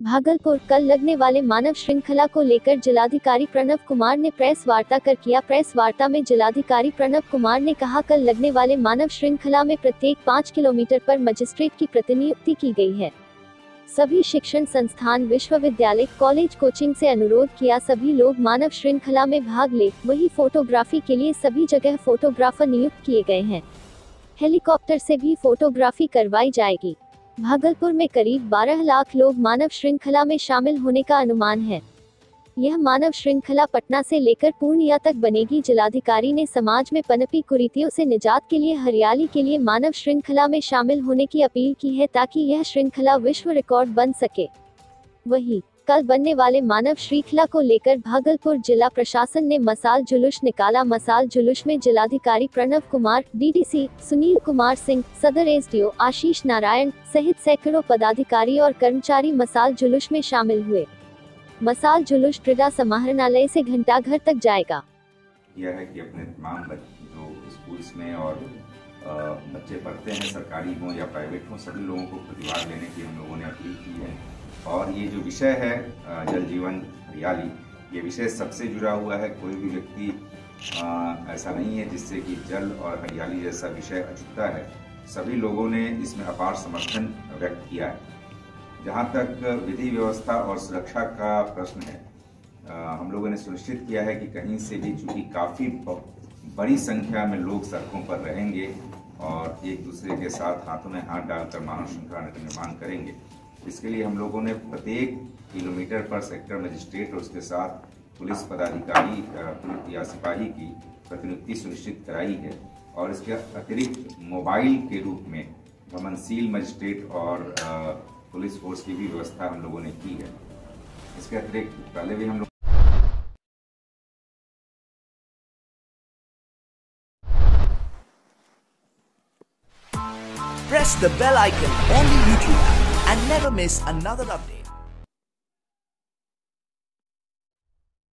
भागलपुर। कल लगने वाले मानव श्रृंखला को लेकर जिलाधिकारी प्रणव कुमार ने प्रेस वार्ता किया। प्रेस वार्ता में जिलाधिकारी प्रणव कुमार ने कहा, कल लगने वाले मानव श्रृंखला में प्रत्येक 5 किलोमीटर पर मजिस्ट्रेट की प्रतिनियुक्ति की गई है। सभी शिक्षण संस्थान, विश्वविद्यालय, कॉलेज, कोचिंग से अनुरोध किया सभी लोग मानव श्रृंखला में भाग ले। वहीं फोटोग्राफी के लिए सभी जगह फोटोग्राफर नियुक्त किए गए हैं। हेलीकॉप्टर से भी फोटोग्राफी करवाई जाएगी। भागलपुर में करीब 12 लाख लोग मानव श्रृंखला में शामिल होने का अनुमान है। यह मानव श्रृंखला पटना से लेकर पूर्णिया तक बनेगी। जिलाधिकारी ने समाज में पनपी कुरीतियों से निजात के लिए हरियाली के लिए मानव श्रृंखला में शामिल होने की अपील की है, ताकि यह श्रृंखला विश्व रिकॉर्ड बन सके। वहीं कल बनने वाले मानव श्रृंखला को लेकर भागलपुर जिला प्रशासन ने मसाल जुलूस निकाला। मसाल जुलूस में जिलाधिकारी प्रणव कुमार, डीडीसी सुनील कुमार सिंह, सदर एसडीओ आशीष नारायण सहित सैकड़ों पदाधिकारी और कर्मचारी मसाल जुलूस में शामिल हुए। मसाल जुलूस क्रीड़ा समाहरणालय से घंटाघर तक जाएगा। यह है कि अपने तमाम जो स्कूल्स में और बच्चे पढ़ते हैं, सरकारी हों या प्राइवेट हों, सभी लोगों को प्रतिभाग लेने की हम लोगों ने अपील की है। और ये जो विषय है जल जीवन हरियाली, ये विषय सबसे जुड़ा हुआ है। कोई भी व्यक्ति ऐसा नहीं है जिससे कि जल और हरियाली जैसा विषय अछूता है। सभी लोगों ने इसमें अपार समर्थन व्यक्त किया है। जहाँ तक विधि व्यवस्था और सुरक्षा का प्रश्न है, हम लोगों ने सुनिश्चित किया है कि कहीं से भी, चूंकि काफ़ी बड़ी संख्या में लोग सड़कों पर रहेंगे और एक दूसरे के साथ हाथों में हाथ डालकर मानव श्रृंखला का निर्माण करेंगे, इसके लिए हम लोगों ने प्रत्येक किलोमीटर पर सेक्टर मजिस्ट्रेट और उसके साथ पुलिस पदाधिकारी या सिपाही की प्रतिनियुक्ति सुनिश्चित कराई है। और इसके अतिरिक्त मोबाइल के रूप में भ्रमणशील मजिस्ट्रेट और पुलिस फोर्स की भी व्यवस्था हम लोगों ने की है। इसके अतिरिक्त पहले भी हम लोग press the bell icon on the YouTube app and never miss another update.